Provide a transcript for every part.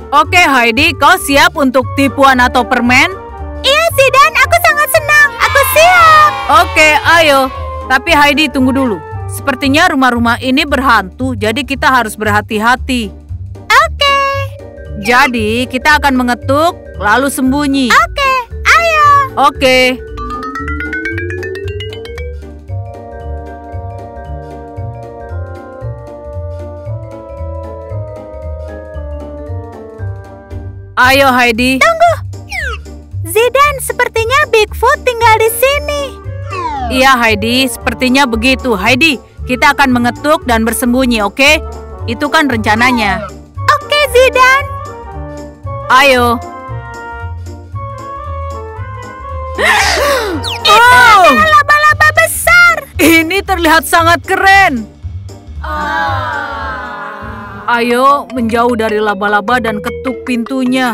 Oke Heidi, kau siap untuk tipuan atau permen? Iya Zidan, aku sangat senang. Aku siap. Oke, ayo. Tapi Heidi, tunggu dulu. Sepertinya rumah-rumah ini berhantu, jadi kita harus berhati-hati. Oke. Jadi, kita akan mengetuk, lalu sembunyi. Oke, ayo. Oke. Ayo Heidi. Tunggu. Zidan, sepertinya Bigfoot tinggal di sini. Iya Heidi, sepertinya begitu. Heidi, kita akan mengetuk dan bersembunyi, oke? Itu kan rencananya. Oke Zidan. Ayo. Itu adalah laba-laba besar. Ini terlihat sangat keren. Ayo menjauh dari laba-laba dan ketuk pintunya.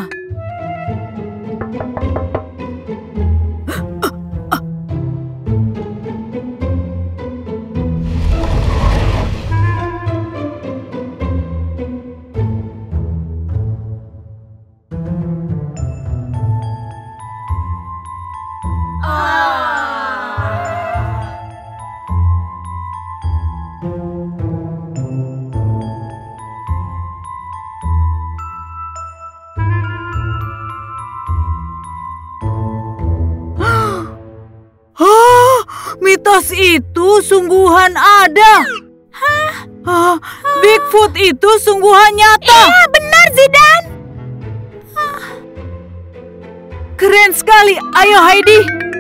Mitos itu sungguhan ada. Bigfoot itu sungguhan nyata. Iya, benar Zidan. Keren sekali. Ayo Heidi.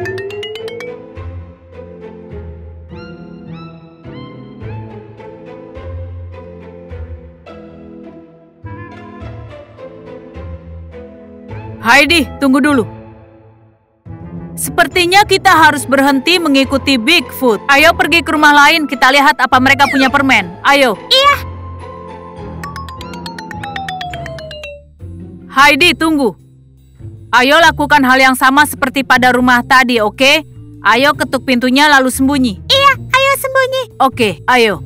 Heidi, tunggu dulu. Sepertinya kita harus berhenti mengikuti Bigfoot. Ayo pergi ke rumah lain, kita lihat apa mereka punya permen. Ayo. Iya. Heidi, tunggu. Ayo lakukan hal yang sama seperti pada rumah tadi, oke? Ayo ketuk pintunya lalu sembunyi. Iya, ayo sembunyi. Oke, ayo.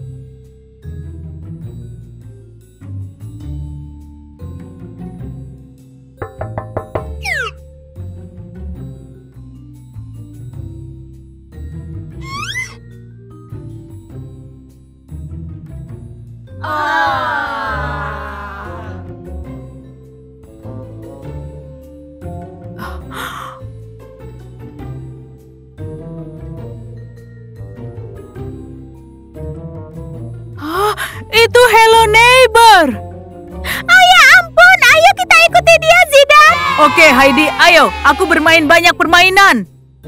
Itu Hello Neighbor. Oh ya ampun, ayo kita ikuti dia Zidan. Oke Heidi, ayo. Aku bermain banyak permainan.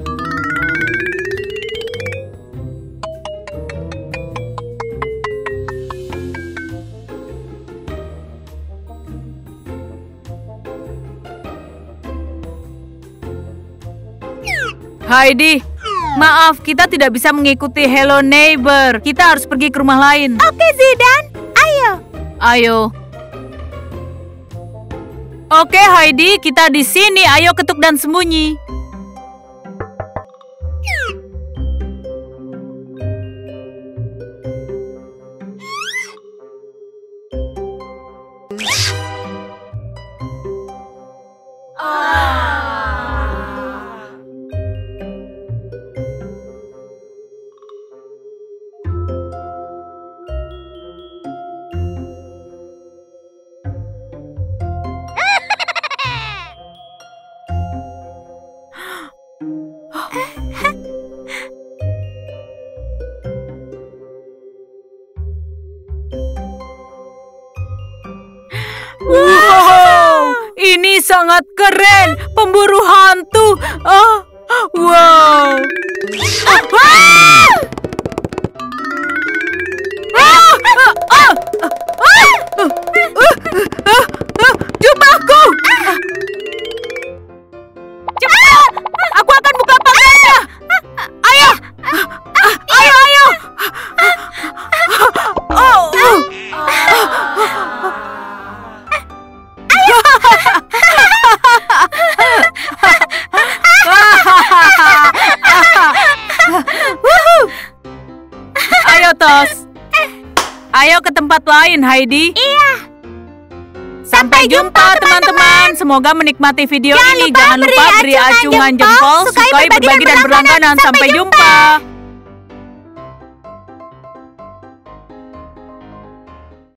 Heidi, maaf, kita tidak bisa mengikuti Hello Neighbor. Kita harus pergi ke rumah lain. Oke Zidan, ayo. Ayo. Oke Heidi, kita di sini. Ayo ketuk dan sembunyi. Wow, ini sangat keren. Pemburu hantu. Wow. Jubahku. Cepat, aku akan buka pagarnya. Ayo. Ayo, ayo. Ayo Tos. Ayo ke tempat lain Heidi. Iya. 1, Sampai jumpa teman-teman. Semoga menikmati video ini. Jangan lupa beri acungan jempol, sukai, berbagi dan berlangganan. Sampai jumpa.